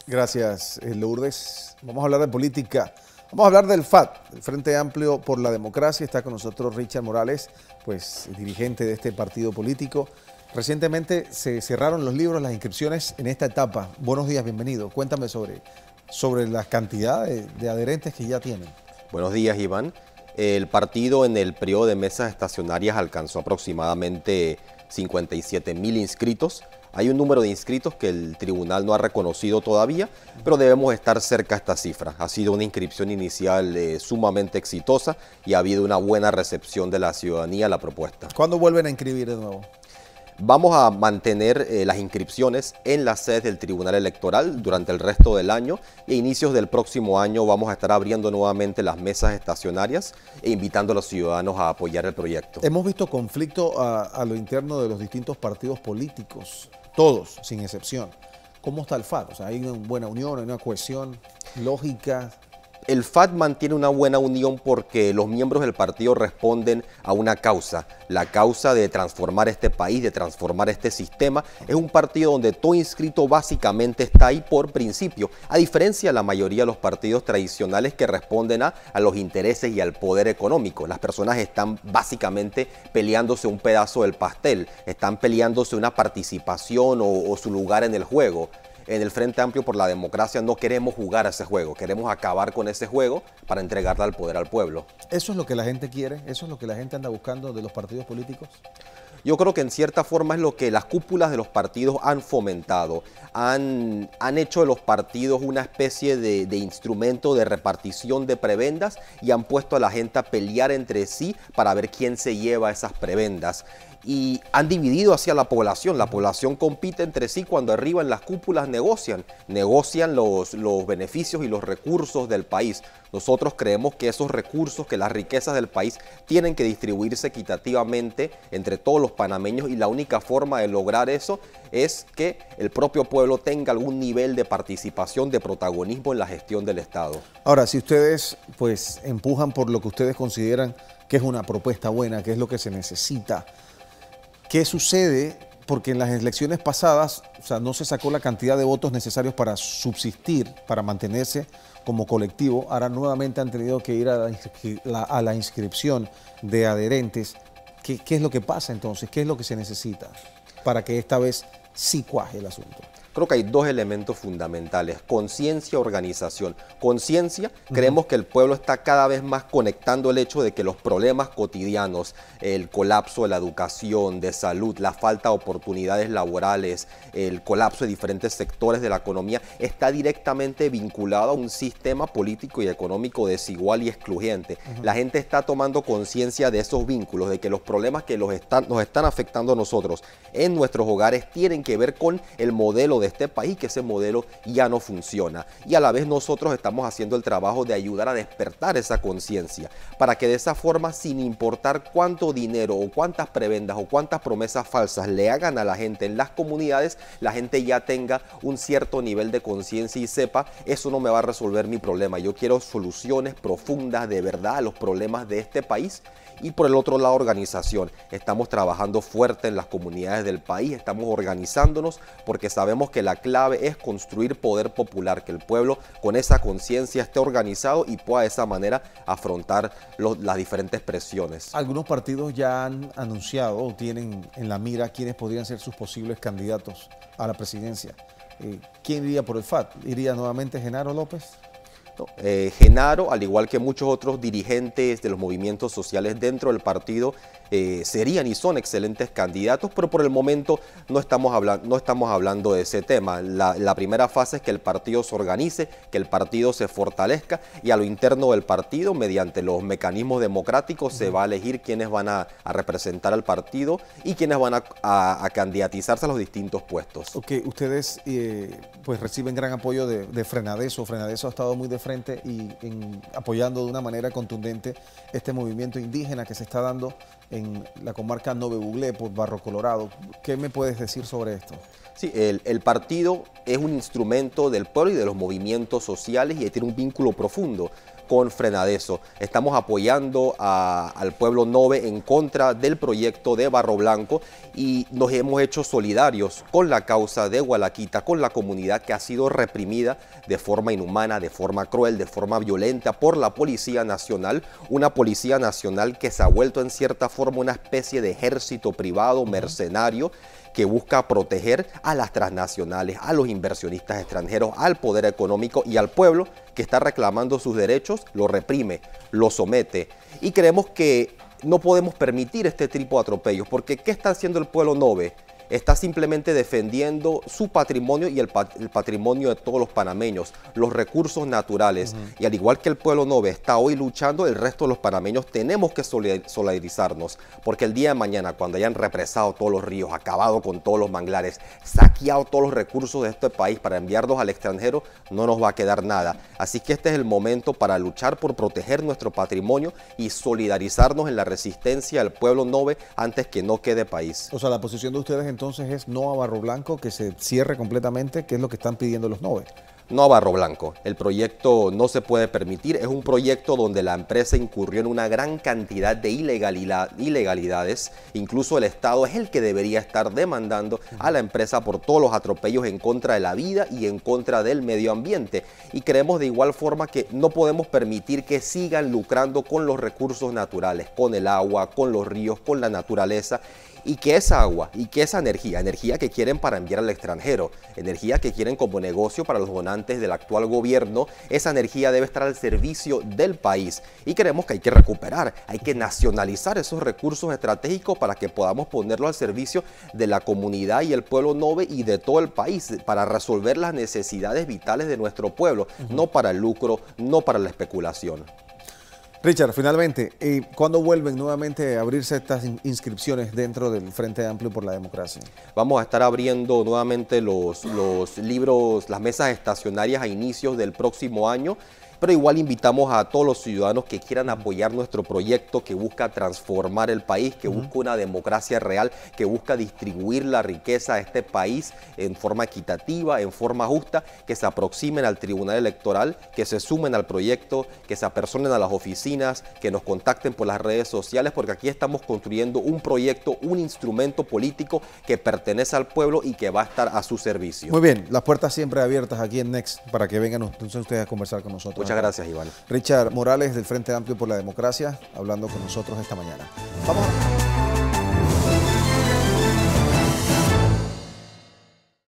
Gracias, Lourdes. Vamos a hablar de política. Vamos a hablar del FAD, el Frente Amplio por la Democracia. Está con nosotros Richard Morales, pues dirigente de este partido político. Recientemente se cerraron los libros, las inscripciones en esta etapa. Buenos días, bienvenido. Cuéntame sobre la cantidad de adherentes que ya tienen. Buenos días, Iván. El partido en el periodo de mesas estacionarias alcanzó aproximadamente 57.000 inscritos. Hay un número de inscritos que el tribunal no ha reconocido todavía, pero debemos estar cerca a esta cifra. Ha sido una inscripción inicial sumamente exitosa y ha habido una buena recepción de la ciudadanía a la propuesta. ¿Cuándo vuelven a inscribir de nuevo? Vamos a mantener las inscripciones en las sedes del Tribunal Electoral durante el resto del año y a inicios del próximo año vamos a estar abriendo nuevamente las mesas estacionarias e invitando a los ciudadanos a apoyar el proyecto. Hemos visto conflicto a lo interno de los distintos partidos políticos, todos, sin excepción. ¿Cómo está el FAD? O sea, ¿hay una buena unión, hay una cohesión lógica? El FAD mantiene una buena unión porque los miembros del partido responden a una causa, la causa de transformar este país, de transformar este sistema. Es un partido donde todo inscrito básicamente está ahí por principio, a diferencia de la mayoría de los partidos tradicionales que responden a los intereses y al poder económico. Las personas están básicamente peleándose un pedazo del pastel, están peleándose una participación o su lugar en el juego. En el Frente Amplio por la Democracia no queremos jugar a ese juego, queremos acabar con ese juego para entregarle al poder al pueblo. ¿Eso es lo que la gente quiere? ¿Eso es lo que la gente anda buscando de los partidos políticos? Yo creo que en cierta forma es lo que las cúpulas de los partidos han fomentado. Han hecho de los partidos una especie de instrumento de repartición de prebendas y han puesto a la gente a pelear entre sí para ver quién se lleva esas prebendas. Y han dividido hacia la población compite entre sí cuando arriba en las cúpulas negocian los beneficios y los recursos del país. Nosotros creemos que esos recursos, que las riquezas del país tienen que distribuirse equitativamente entre todos los panameños y la única forma de lograr eso es que el propio pueblo tenga algún nivel de participación, de protagonismo en la gestión del Estado. Ahora, si ustedes pues empujan por lo que ustedes consideran que es una propuesta buena, que es lo que se necesita, ¿qué sucede? Porque en las elecciones pasadas, o sea, no se sacó la cantidad de votos necesarios para subsistir, para mantenerse como colectivo. Ahora nuevamente han tenido que ir a la inscripción de adherentes. ¿Qué es lo que pasa entonces? ¿Qué es lo que se necesita para que esta vez sí cuaje el asunto? Creo que hay dos elementos fundamentales, conciencia, organización. Conciencia, creemos que el pueblo está cada vez más conectando el hecho de que los problemas cotidianos, el colapso de la educación, de salud, la falta de oportunidades laborales, el colapso de diferentes sectores de la economía, está directamente vinculado a un sistema político y económico desigual y excluyente. La gente está tomando conciencia de esos vínculos, de que los problemas que nos están afectando a nosotros en nuestros hogares tienen que ver con el modelo de este país, que ese modelo ya no funciona. Y a la vez nosotros estamos haciendo el trabajo de ayudar a despertar esa conciencia, para que de esa forma, sin importar cuánto dinero o cuántas prebendas o cuántas promesas falsas le hagan a la gente en las comunidades, la gente ya tenga un cierto nivel de conciencia y sepa, eso no me va a resolver mi problema. Yo quiero soluciones profundas de verdad a los problemas de este país. Y por el otro lado, organización. Estamos trabajando fuerte en las comunidades del país, estamos organizándonos porque sabemos que la clave es construir poder popular, que el pueblo con esa conciencia esté organizado y pueda de esa manera afrontar las diferentes presiones. Algunos partidos ya han anunciado o tienen en la mira quiénes podrían ser sus posibles candidatos a la presidencia. ¿Quién iría por el FAD? ¿Iría nuevamente Genaro López? Genaro, al igual que muchos otros dirigentes de los movimientos sociales dentro del partido, serían y son excelentes candidatos, pero por el momento no estamos hablando de ese tema. La primera fase es que el partido se organice, que el partido se fortalezca y a lo interno del partido, mediante los mecanismos democráticos, se va a elegir quiénes van a representar al partido y quiénes van a candidatizarse a los distintos puestos. Ok, ustedes pues reciben gran apoyo de Frenadeso. Frenadeso ha estado muy de frente y apoyando de una manera contundente este movimiento indígena que se está dando en la comarca Nove Buglé por Barro Colorado. ¿Qué me puedes decir sobre esto? Sí, el partido es un instrumento del pueblo y de los movimientos sociales y tiene un vínculo profundo con Frenadeso. Estamos apoyando al pueblo Nove en contra del proyecto de Barro Blanco y nos hemos hecho solidarios con la causa de Gualaquita, con la comunidad que ha sido reprimida de forma inhumana, de forma cruel, de forma violenta por la Policía Nacional, una Policía Nacional que se ha vuelto en cierta forma una especie de ejército privado, mercenario, que busca proteger a las transnacionales, a los inversionistas extranjeros, al poder económico y al pueblo que está reclamando sus derechos, lo reprime, lo somete. Y creemos que no podemos permitir este tipo de atropellos, porque ¿qué está haciendo el pueblo Nove? Está simplemente defendiendo su patrimonio y el patrimonio de todos los panameños, los recursos naturales. Y al igual que el pueblo Nove está hoy luchando, el resto de los panameños tenemos que solidarizarnos, porque el día de mañana, cuando hayan represado todos los ríos, acabado con todos los manglares, saqueado todos los recursos de este país para enviarlos al extranjero, no nos va a quedar nada. Así que este es el momento para luchar por proteger nuestro patrimonio y solidarizarnos en la resistencia del pueblo Nove antes que no quede país. O sea, la posición de ustedes entonces es no a Barro Blanco, que se cierre completamente, que es lo que están pidiendo los Nove. No a Barro Blanco. El proyecto no se puede permitir. Es un proyecto donde la empresa incurrió en una gran cantidad de ilegalidades. Incluso el Estado es el que debería estar demandando a la empresa por todos los atropellos en contra de la vida y en contra del medio ambiente. Y creemos de igual forma que no podemos permitir que sigan lucrando con los recursos naturales, con el agua, con los ríos, con la naturaleza. Y que esa agua y que esa energía que quieren para enviar al extranjero, energía que quieren como negocio para los donantes del actual gobierno, esa energía debe estar al servicio del país. Y creemos que hay que recuperar, hay que nacionalizar esos recursos estratégicos para que podamos ponerlo al servicio de la comunidad y el pueblo Nove y de todo el país, para resolver las necesidades vitales de nuestro pueblo, no para el lucro, no para la especulación. Richard, finalmente, ¿cuándo vuelven nuevamente a abrirse estas inscripciones dentro del Frente Amplio por la Democracia? Vamos a estar abriendo nuevamente los libros, las mesas estacionarias a inicios del próximo año. Pero igual invitamos a todos los ciudadanos que quieran apoyar nuestro proyecto que busca transformar el país, que busca una democracia real, que busca distribuir la riqueza de este país en forma equitativa, en forma justa, que se aproximen al Tribunal Electoral, que se sumen al proyecto, que se apersonen a las oficinas, que nos contacten por las redes sociales, porque aquí estamos construyendo un proyecto, un instrumento político que pertenece al pueblo y que va a estar a su servicio. Muy bien, las puertas siempre abiertas aquí en Next para que vengan entonces ustedes a conversar con nosotros. Muchas gracias, Iván. Richard Morales, del Frente Amplio por la Democracia, hablando con nosotros esta mañana. Vamos a...